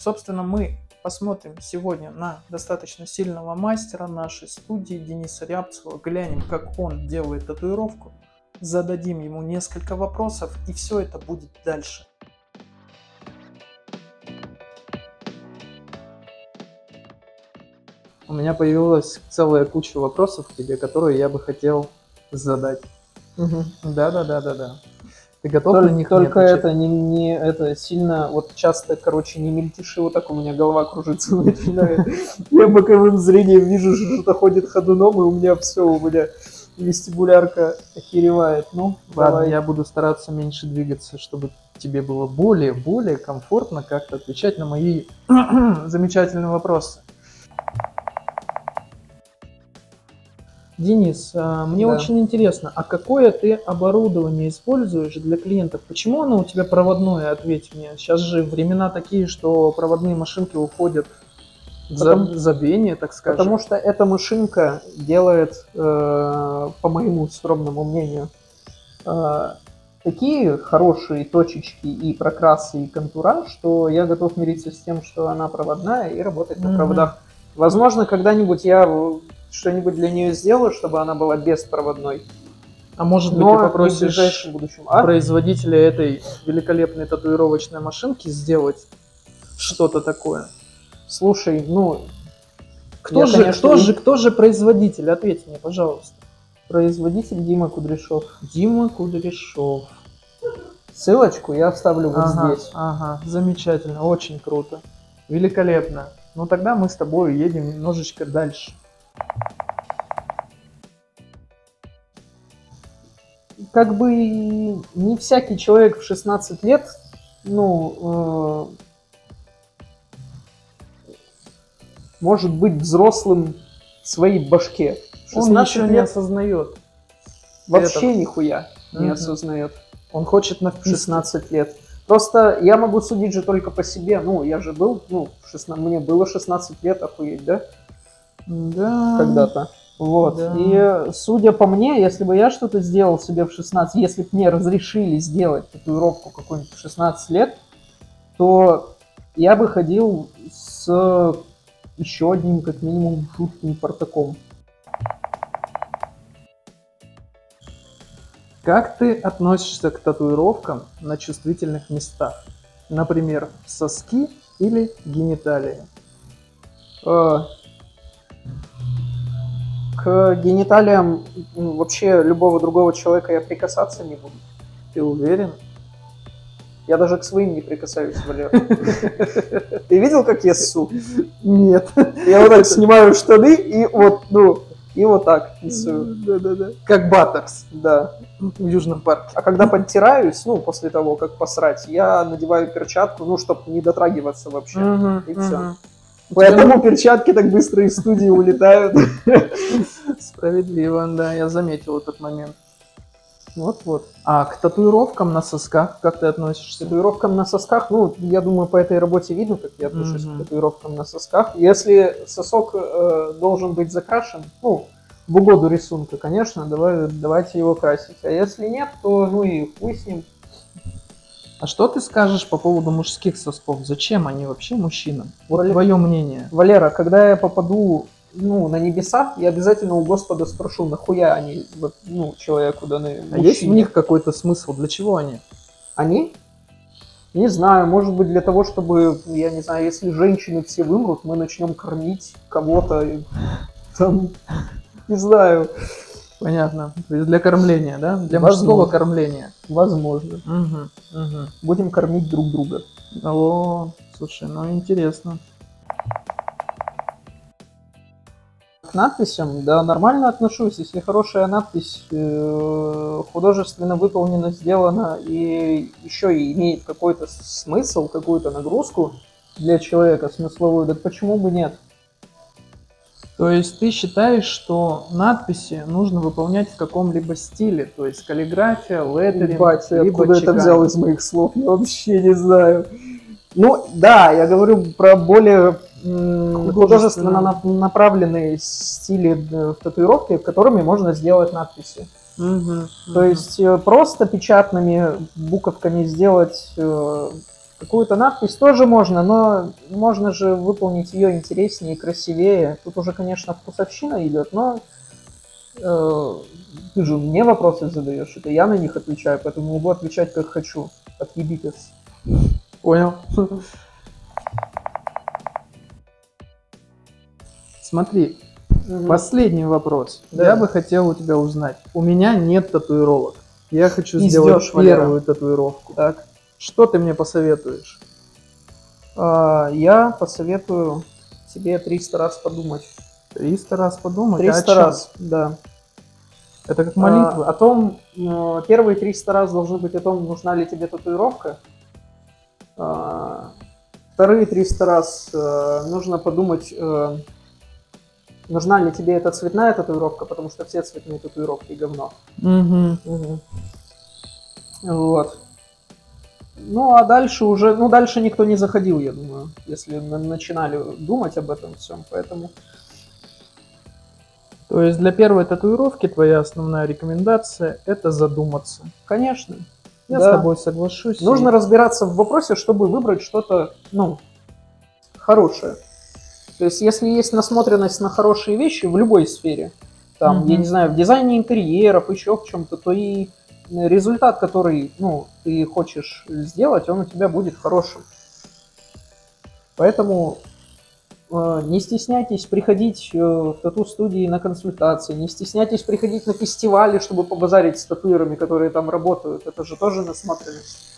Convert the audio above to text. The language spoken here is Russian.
Собственно, мы посмотрим сегодня на достаточно сильного мастера нашей студии Дениса Рябцева, глянем, как он делает татуировку, зададим ему несколько вопросов, и все это будет дальше. У меня появилась целая куча вопросов к тебе, которые я бы хотел задать. Да. Ты готов на них? Только это не это сильно, вот часто, короче, не мельтеши, вот так у меня голова кружится начинает. Я боковым зрением вижу, что что-то ходит ходуном, и у меня все, у меня вестибулярка охеревает. Ну, ладно, давай. я буду стараться меньше двигаться, чтобы тебе было более комфортно как-то отвечать на мои замечательные вопросы. Денис, мне очень интересно, а какое ты оборудование используешь для клиентов? Почему оно у тебя проводное? Ответь мне. Сейчас же времена такие, что проводные машинки уходят в забвение, так скажем. Потому что эта машинка делает, по моему скромному мнению, такие хорошие точечки и прокрасы, и контура, что я готов мириться с тем, что она проводная и работает на проводах. Возможно, когда-нибудь я что-нибудь для нее сделаю, чтобы она была беспроводной. А может быть, ты попросишь в ближайшем будущем. производителя этой великолепной татуировочной машинки сделать что-то такое? Слушай, кто же производитель? Ответь мне, пожалуйста. Производитель Дима Кудряшов. Дима Кудряшов. Ссылочку я оставлю вот здесь. Ага, замечательно, очень круто. Великолепно. Ну тогда мы с тобой едем немножечко дальше. Как бы не всякий человек в 16 лет, может быть взрослым в своей башке. Он ничего не осознает. Вообще нихуя не осознает. Он хочет на 16 лет. Просто я могу судить же только по себе. Я же был, мне было 16 лет, охуеть, да? Да. Когда-то. Вот. Да. И судя по мне, если бы я что-то сделал себе в 16, если бы мне разрешили сделать татуировку какую-нибудь в 16 лет, то я бы ходил с еще одним, как минимум, жутким портаком. Как ты относишься к татуировкам на чувствительных местах? Например, соски или гениталии? К гениталиям вообще любого другого человека я прикасаться не буду. Ты уверен? Я даже к своим не прикасаюсь, Валера. Ты видел, как я ссу? Нет. Я вот так снимаю штаны и вот так ссу. Да. Как ботокс. Да. В Южном парке. А когда подтираюсь, после того, как посрать, я надеваю перчатку, чтобы не дотрагиваться вообще. И все. Поэтому перчатки так быстро из студии улетают. Справедливо, да, я заметил этот момент. Вот. А к татуировкам на сосках как ты относишься? К татуировкам на сосках, я думаю, по этой работе видно, как я отношусь к татуировкам на сосках. Если сосок должен быть закрашен, в угоду рисунка, конечно, давайте его красить. А если нет, то и хуй с ним. А что ты скажешь по поводу мужских сосков? Зачем они вообще мужчинам? Вот твое мнение. Валера, когда я попаду на небеса, я обязательно у Господа спрошу, нахуя они человеку даны. А есть в них какой-то смысл? Для чего они? Они? Не знаю, может быть для того, чтобы, я не знаю, если женщины все вымрут, мы начнем кормить кого-то, не знаю. Понятно. То есть для кормления, да? Для мужского кормления. Возможно. Будем кормить друг друга. О, слушай, интересно. К надписям, да, нормально отношусь. Если хорошая надпись, художественно выполнена, сделана и еще и имеет какой-то смысл, какую-то нагрузку для человека смысловую, так почему бы нет? То есть ты считаешь, что надписи нужно выполнять в каком-либо стиле, то есть каллиграфия, леттеринг, либо откуда это взял из моих слов, я вообще не знаю. Да, я говорю про более художественно направленные стили в татуировке, которыми можно сделать надписи. То есть просто печатными буковками сделать Какую-то надпись тоже можно, но можно же выполнить ее интереснее и красивее. Тут уже, конечно, вкусовщина идет, но ты же мне вопросы задаешь, это я на них отвечаю, поэтому могу отвечать как хочу. Отъебитесь. Понял. Смотри, последний вопрос. Да. Я бы хотел у тебя узнать. У меня нет татуировок. Я хочу Пиздёшь, сделать Валера. первую татуировку. Так. Что ты мне посоветуешь? Я посоветую тебе 300 раз подумать. 300 раз подумать? 300 раз, да. Это как молитва. О том, первые 300 раз должны быть о том, нужна ли тебе татуировка. Вторые 300 раз нужно подумать, нужна ли тебе эта цветная татуировка, потому что все цветные татуировки говно. Угу. Вот. Ну, а дальше уже, дальше никто не заходил, я думаю, если начинали думать об этом всем, поэтому... То есть для первой татуировки твоя основная рекомендация – это задуматься. Конечно. Я Да. с тобой соглашусь. Нужно разбираться в вопросе, чтобы выбрать что-то, хорошее. То есть, если есть насмотренность на хорошие вещи в любой сфере, там, я не знаю, в дизайне интерьеров, еще в чем-то, то и результат, который, ты хочешь сделать, он у тебя будет хорошим. Поэтому не стесняйтесь приходить в тату-студии на консультации, не стесняйтесь приходить на фестивали, чтобы побазарить с татуирами, которые там работают. Это же тоже насмотренность.